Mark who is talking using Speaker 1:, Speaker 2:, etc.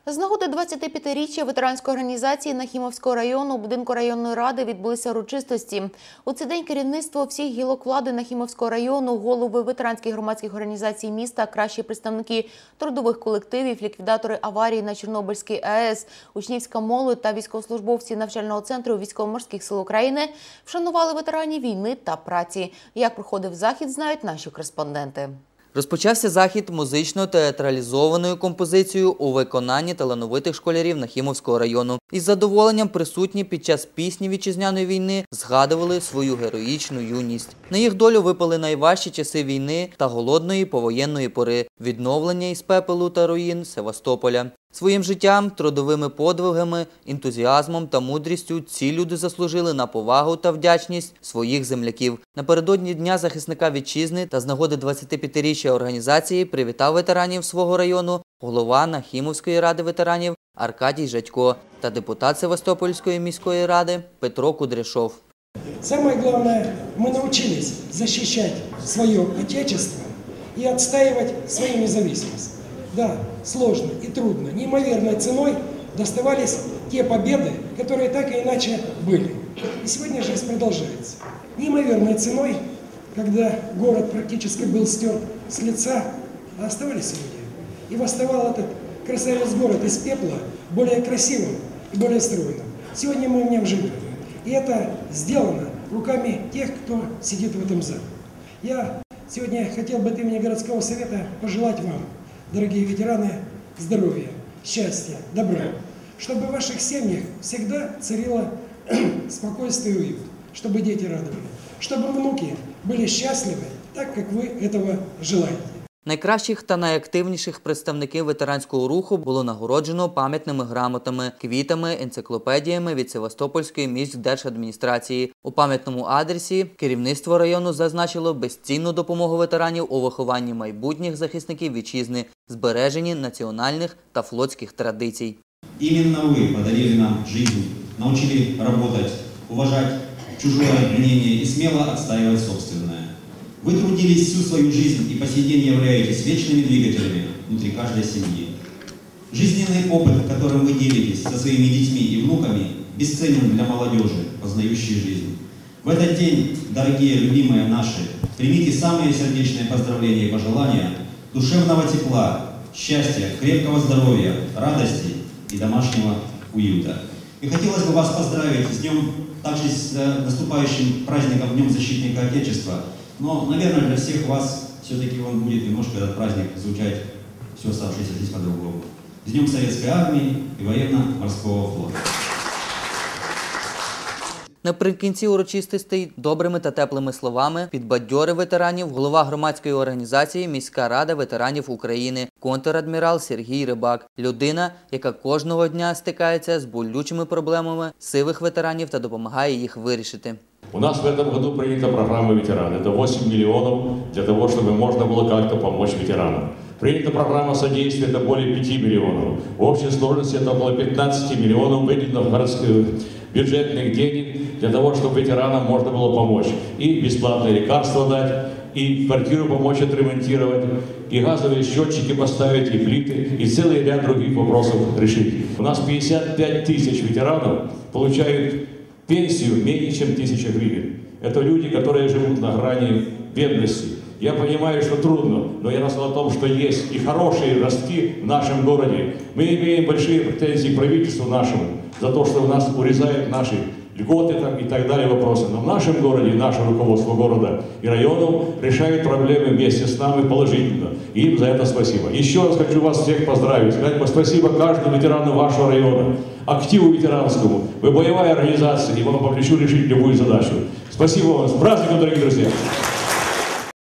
Speaker 1: З нагоди 25-річчя ветеранської організації Нахімовського району у будинку районної ради відбулися урочистості. У цей день керівництво всіх гілок влади Нахімовського району, голови ветеранських громадських організацій міста, кращі представники трудових колективів, ліквідатори аварії на Чорнобильській АЕС, учнівська молодь та військовослужбовці навчального центру військово-морських сил України вшанували ветеранів війни та праці. Як проходив захід, знають наші кореспонденти.
Speaker 2: Розпочався захід музично-театралізованою композицією у виконанні талановитих школярів Нахімовського району. Із задоволенням присутні під час пісні вітчизняної війни згадували свою героїчну юність. На їх долю випали найважчі часи війни та голодної повоєнної пори – відновлення із пепелу та руїн Севастополя. Своїм життям, трудовими подвигами, ентузіазмом та мудрістю ці люди заслужили на повагу та вдячність своїх земляків. Напередодні Дня захисника вітчизни та з нагоди 25-річчя організації привітав ветеранів свого району голова Нахімовської ради ветеранів Аркадій Жадько та депутат Севастопольської міської ради Петро Кудряшов.
Speaker 3: Самое главное, мы научились защищать свое отечество и отстаивать свою независимость. Да, сложно и трудно, неимоверной ценой доставались те победы, которые так и иначе были. И сегодня жизнь продолжается. Неимоверной ценой, когда город практически был стерт с лица, а оставались люди. И восставал этот красавец-город из пепла более красивым и более стройным. Сегодня мы в нем живем. И это сделано руками тех, кто сидит в этом зале. Я сегодня хотел бы от имени городского совета пожелать вам, дорогие ветераны, здоровья, счастья, добра, чтобы в ваших семьях всегда царило спокойствие и уют, чтобы дети радовали, чтобы внуки были счастливы, так, как вы этого желаете.
Speaker 2: Найкращих та найактивніших представників ветеранського руху було нагороджено пам'ятними грамотами, квітами, енциклопедіями від Севастопольської міськдержадміністрації. У пам'ятному адресі керівництво району зазначило безцінну допомогу ветеранів у вихованні майбутніх захисників вітчизни, збереженні національних та флотських традицій.
Speaker 4: Іменно ви подарили нам життя, навчили працювати, поважати чужое мнение і смело відстоювати собственне. Вы трудились всю свою жизнь и по сей день являетесь вечными двигателями внутри каждой семьи. Жизненный опыт, которым вы делитесь со своими детьми и внуками, бесценен для молодежи, познающей жизнь. В этот день, дорогие, любимые наши, примите самые сердечные поздравления и пожелания душевного тепла, счастья, крепкого здоровья, радости и домашнего уюта. И хотелось бы вас поздравить с днем, также с наступающим праздником Днем Защитника Отечества. Но, наверное, для всех вас все-таки он будет немножко этот праздник звучать все оставшееся здесь по-другому. С Днем Советской Армии и Военно-Морского флота.
Speaker 2: Наприкінці урочистостей добрими та теплими словами підбадьорив ветеранів голова громадської організації «Міська рада ветеранів України» контр-адмірал Сергій Рибак. Людина, яка кожного дня стикається з болючими проблемами сивих ветеранів та допомагає їх вирішити.
Speaker 5: У нас в этом году принята программа «Ветераны». Это 8 миллионов для того, чтобы можно было как-то помочь ветеранам. Принята программа содействия, это более 5 миллионов. В общей сложности это около 15 миллионов выделено городских бюджетных денег для того, чтобы ветеранам можно было помочь. И бесплатные лекарства дать, и квартиру помочь отремонтировать, и газовые счетчики поставить, и плиты, и целый ряд других вопросов решить. У нас 55 тысяч ветеранов получают пенсию менее чем 1000 гривен. Это люди, которые живут на грани бедности. Я понимаю, что трудно, но я рассказал о том, что есть и хорошие ростки в нашем городе. Мы имеем большие претензии к правительству нашему за то, что у нас урезают наши льготы там, и так далее вопросы. Но в нашем городе, наше руководство города и районов решает проблемы вместе с нами положительно. И им за это спасибо. Еще раз хочу вас всех поздравить. Сказать спасибо каждому ветерану вашего района, активу ветеранскому. Вы боевая организация, и вам по плечу решить любую задачу. Спасибо вам. С праздником, дорогие друзья!